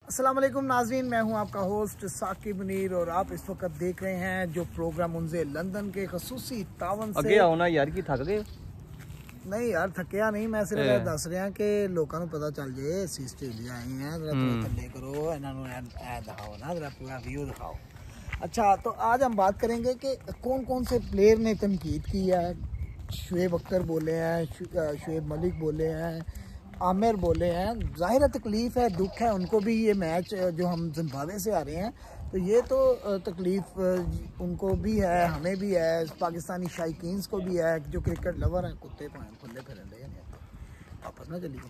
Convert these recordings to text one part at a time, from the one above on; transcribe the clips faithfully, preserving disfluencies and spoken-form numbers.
अस्सलाम वालेकुम नाज़रीन, मैं हूं आपका होस्ट साकिब मुनीर और आप इस वक्त देख रहे हैं जो प्रोग्राम उनसे लंदन के खसूसी तावन से। अगे आओ ना यार की थक गए। नहीं यार थकिया नहीं, मैं सिर्फ ये दस रहा कि लोगों को पता चल जाए ਅਸੀਂ ਆਸਟ੍ਰੇਲੀਆ आए हैं। जरा थोड़ा थल्ले करो, इन्होंने ऐ दिखाओ ना, जरा पूरा व्यू दिखाओ। अच्छा, तो आज हम बात करेंगे कि कौन कौन से प्लेयर ने तनकीद की है। शुएब अख्तर बोले हैं, शुएब मलिक बोले हैं, आमिर बोले हैं। ज़ाहिर तकलीफ़ है, दुख है उनको भी। ये मैच जो हम जिम्बाब्वे से आ रहे हैं तो ये तो तकलीफ़ उनको भी है, हमें भी है, पाकिस्तानी शायकीन्स को भी है जो क्रिकेट लवर हैं। कुत्ते पाए खुले फिर वापस ना चलिए।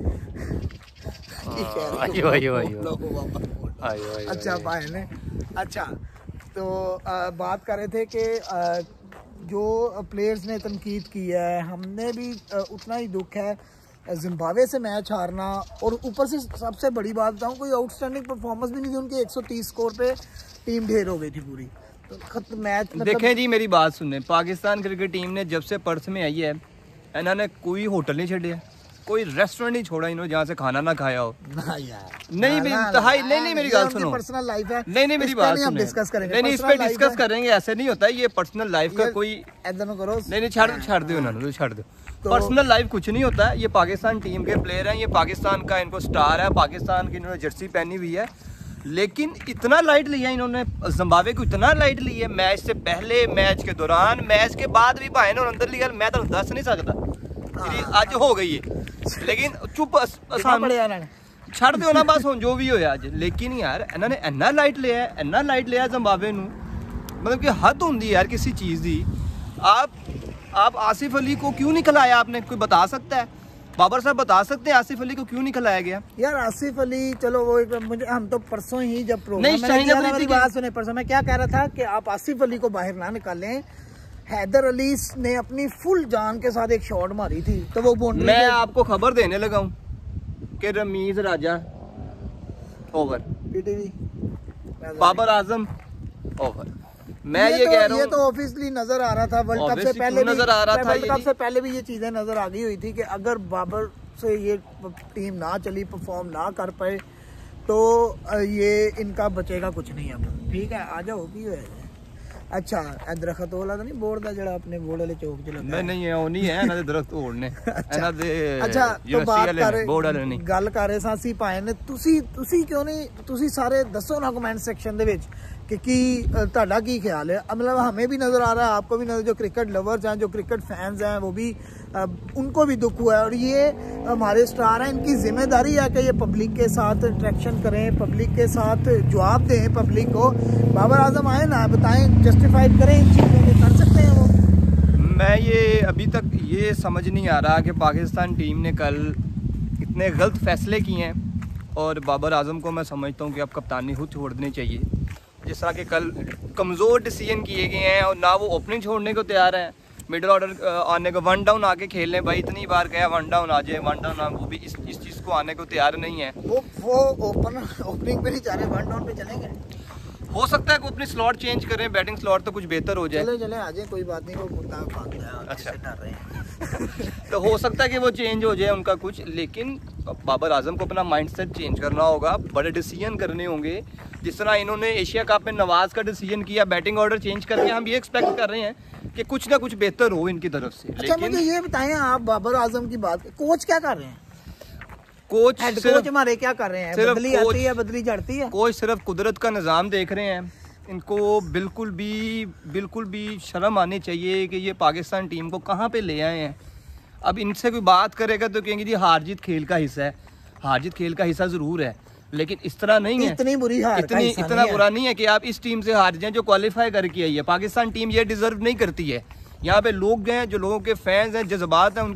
अच्छा भाई ने अच्छा तो आ, बात कर रहे थे कि आ, जो प्लेयर्स ने तनकीद की है, हमने भी आ, उतना ही दुख है। जिम्बाब्वे से मैच हारना और ऊपर से सबसे बड़ी बात बताऊँ, कोई आउटस्टैंडिंग परफॉर्मेंस भी नहीं थी उनकी। एक सौ तीस स्कोर पे टीम ढेर हो गई थी पूरी। तो खत्म मैच मतलब... देखें जी, मेरी बात सुने, पाकिस्तान क्रिकेट टीम ने जब से पर्थ में आई है, इन्होंने कोई होटल नहीं छोड़े, कोई रेस्टोरेंट नहीं छोड़ा इन्होंने जहाँ से खाना ना खाया हो। ना यार नहीं भी इंतहाई नहीं नहीं मेरी बात सुनो, पर्सनल लाइफ है। नहीं नहीं मेरी बात हम डिस्कस करेंगे, नहीं नहीं इस पे डिस्कस करेंगे, ऐसे नहीं होता है। ये पर्सनल लाइफ का कोई ऐसा करो, नहीं नहीं छाड़ छाड़ दो उन्होंने, छाड़ दो। पर्सनल लाइफ कुछ नहीं होता है। ये पाकिस्तान टीम के प्लेयर हैं, ये पाकिस्तान का इनको स्टार है, पाकिस्तान की इन्होंने जर्सी पहनी हुई है। लेकिन इतना लाइट लिया इन्होंने जिम्बाब्वे को, इतना लाइट लिया मैच से पहले, मैच के दौरान, मैच के बाद भी भाई ने अंदर लिया। मैं तो दस नहीं सकता आज हो गई है, लेकिन चुप छड़ दो ना बस हम जो भी हो आज। लेकिन यार इन्होंने इन्ना लाइट लिया है, इन्ना लाइट लिया जिम्बाब्वे नू, मतलब कि हद होंदी यार किसी चीज़ की। आप आप आसिफ अली को क्यों नहीं खिलाया आपने, कोई बता सकता है? बाबर साहब बता सकते हैं आसिफ अली को क्यों नहीं खिलाया गया? यार आसिफ अली चलो वो एक, मुझे हम तो परसों ही जब प्रोग्राम मेरी बात सुने, परसों मैं क्या कह रहा था कि आप आसिफ अली को बाहर ना निकालें। हैदर अली ने अपनी फुल जान के साथ एक शॉट मारी थी तो वो बाउंड्री। मैं आपको खबर देने लगा हूँ कि Ramiz Raja over, PTV Babar Azam over. मैं ये, ये कह रहा हूँ, ये तो ऑब्वियसली नजर आ रहा था वर्ल्ड कप से पहले, नजर आ रहा था, वर्ल्ड कप से पहले भी ये चीजें नजर आ गई हुई थी कि अगर बाबर से ये टीम ना चली, परफॉर्म ना कर पाए तो ये इनका बचेगा कुछ नहीं। अब ठीक है, आ जाओ की है। अच्छा दरख्त वाला नहीं बोर्ड जरा अपने बोर्ड वाले चौक च लगा नहीं है, वो नहीं है ना दरख्त होड़ने। अच्छा अच्छा तो बात कर गल कर रहे सां ਅਸੀਂ ਭਾਏ ਨੇ ਤੁਸੀਂ ਤੁਸੀਂ ਕਿਉਂ ਨਹੀਂ ਤੁਸੀਂ ਸਾਰੇ ਦੱਸੋ ना कमेंट सेक्शन ਦੇ ਵਿੱਚ कि की ਤੁਹਾਡਾ ਕੀ ख्याल है। मतलब हमें भी नजर आ रहा है, आपको भी नजर, जो क्रिकेट लवर्स हैं, जो क्रिकेट फैंस हैं, वो भी उनको भी दुख हुआ है। और ये हमारे स्टार हैं, इनकी जिम्मेदारी है कि ये पब्लिक के साथ इंटरेक्शन करें, पब्लिक के साथ जवाब दें पब्लिक को। बाबर आजम आए ना, बताएं, जस्टिफाइड करें इन चीज़ों को, कर सकते हैं वो। मैं ये अभी तक ये समझ नहीं आ रहा कि पाकिस्तान टीम ने कल इतने गलत फैसले किए हैं। और बाबर आजम को मैं समझता हूँ कि अब कप्तानी खुद छोड़ देनी चाहिए। जिस तरह के कल कमज़ोर डिसीजन किए गए हैं और ना वो ओपनिंग छोड़ने को तैयार हैं, मिडिल ऑर्डर आने को, वन डाउन आके खेल लें। भाई इतनी बार कहा वन डाउन आ जाए, वन डाउन आ, वो भी इस इस चीज़ को आने को तैयार नहीं है। वो वो ओपन ओपनिंग पे नहीं जा रहे, वन डाउन पे चलेंगे। हो सकता है कि अपनी स्लॉट चेंज करें, बैटिंग स्लॉट तो कुछ बेहतर हो जाए। चले चले आ जाए, कोई बात नहीं, वो मुद्दा बात है। अच्छा डर रहे हैं तो हो सकता है कि वो चेंज हो जाए उनका कुछ। लेकिन बाबर आजम को अपना माइंडसेट चेंज करना होगा, बड़े डिसीजन करने होंगे। जिस तरह इन्होंने एशिया कप में नवाज का डिसीजन किया, बैटिंग ऑर्डर चेंज करके, हम ये एक्सपेक्ट कर रहे हैं कि कुछ ना कुछ बेहतर हो इनकी तरफ से। अच्छा मुझे ये बताएं, आप बाबर आजम की बात, कोच क्या कर रहे हैं? कोच हेड कोच हमारे क्या कर रहे हैं? बदली आती है, बदली चढ़ती है। कोच सिर्फ कुदरत का निज़ाम देख रहे हैं। इनको बिल्कुल भी बिल्कुल भी शर्म आनी चाहिए कि ये पाकिस्तान टीम को कहाँ पे ले आए हैं। अब इनसे कोई बात करेगा तो कहेंगे जी हार जीत खेल का हिस्सा है। हार जीत खेल का हिस्सा ज़रूर है, लेकिन इस तरह नहीं है, इतनी बुरी हार इतनी इतना बुरा नहीं है कि आप इस टीम से हार जाएं जो क्वालिफाई करके आई है। पाकिस्तान टीम ये डिजर्व नहीं करती है। यहाँ पे लोग हैं, जो लोगों के फैंस हैं, जज्बात हैं,